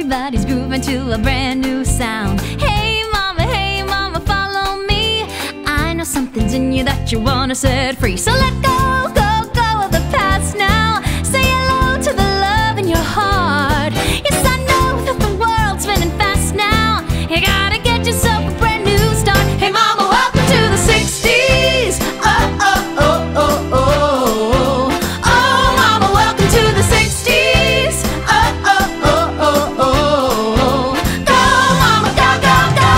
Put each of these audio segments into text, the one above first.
everybody's grooving to a brand new sound. Hey mama, follow me. I know something's in you that you wanna set free. So let go, go, go of the past now. Say hello to the love in your heart. Yes, I know that the world's spinning fast now. You gotta get yourself a brand new start. Hey mama, welcome to the 60s. Oh, oh, oh, oh, oh. Oh mama, welcome to the 60s. Oh, oh, oh, oh, oh. Go mama, go, go, go.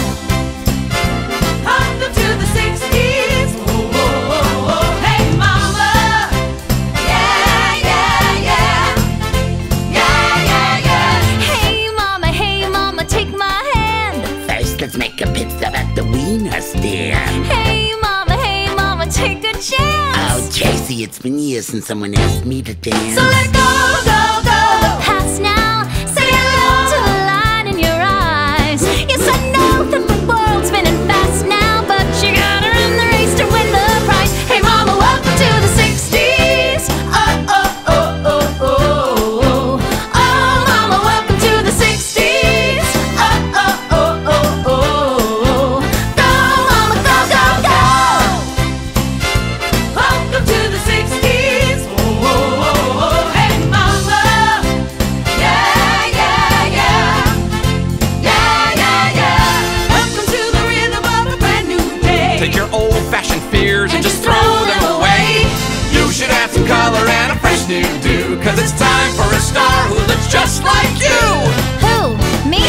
Welcome to the 60s. Oh, oh, oh, oh. Hey mama. Yeah, yeah, yeah. Yeah, yeah, yeah. Hey mama, take my hand. First, let's make a pit stop at the Wiener stand. Hey mama, take a chance. Oh, Tracy, it's been years since someone asked me to dance. So let go, go, go the past now. Say hello to the light in your eyes. Yes, I know that the world's spinning fast now, but you gotta run the race to win the prize. Hey mama, welcome to the 60s. Oh, oh, oh, oh, oh. Oh mama, welcome to the 60s. Oh, oh, oh, oh, oh. Go mama, go, go, go. Welcome to the 60s. Oh, oh, oh, oh. Hey mama. Yeah, yeah, yeah. Yeah, yeah, yeah. Welcome to the rhythm of a brand new day. Take your old-fashioned fears and just throw them away. You should add some color and a fresh new do, 'cause it's time for a star who looks just like you. Who? Me?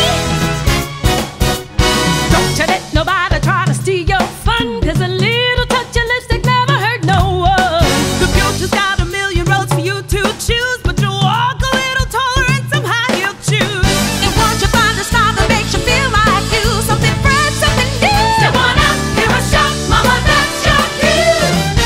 Don't you let nobody try to steal your fun, 'cause a little touch of lipstick never hurt no one. The future's got a million roads for you to choose, but you walk a little taller and somehow you'll choose. And once you find a style that makes you feel like you, something fresh, something new, step on up, give a shot, mama, that's your cue.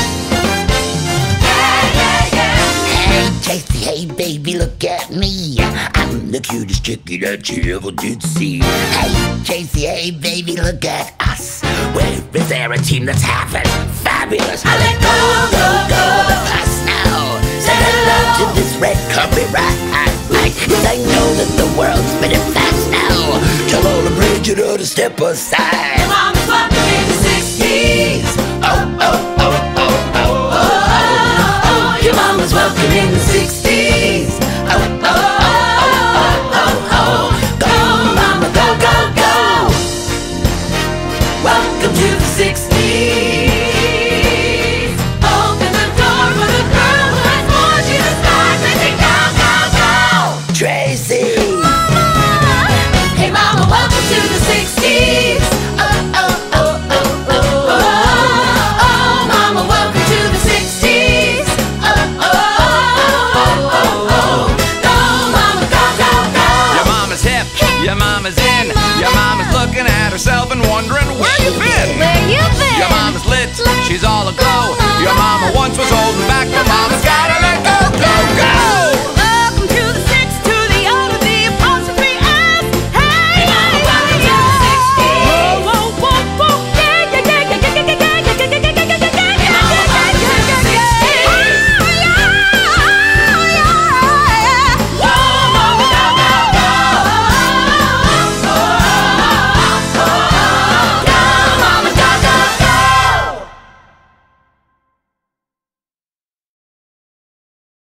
Yeah, yeah, yeah. Hey, Tracy, hey, baby, look at me. I'm the cutest chickie that you ever did see. Hey, Tracy, hey, baby, look at us. Where is there a team that's half as fabulous? I let go, go, go the past now. Say hello to this red carpet ride. Cause I know that the world's spinning fast now. Tell all the bridge you know to step aside. Mama's welcome in the 60s. Oh, oh, oh, oh, oh, oh, oh, oh. Your mama's welcome in the 60s. Oh, oh, oh, oh, oh, oh. Go, mama, go, go, go. Welcome to the 60s. Open the door for the girl who has more she desires. They say go, go, go. Tracy. Hey mama, welcome to the 60s. Oh, oh, oh, oh, oh, Oh, oh, mama, welcome to the 60s. oh, oh, oh, oh, oh. Go, mama, go, go, go. Your mama's hip, your mama's in, your mama's looking at herself and wondering where you been. Where you been? Your mama's lit, she's all aglow. Your mama once was holding back, but mama's got a